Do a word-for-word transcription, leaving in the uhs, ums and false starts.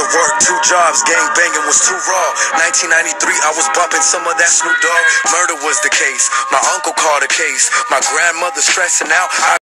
to work, two jobs, gang banging was too raw. nineteen ninety-three, I was bumping some of that Snoop Dogg. Murder was the case, my uncle called a case. My grandmother stressing out. I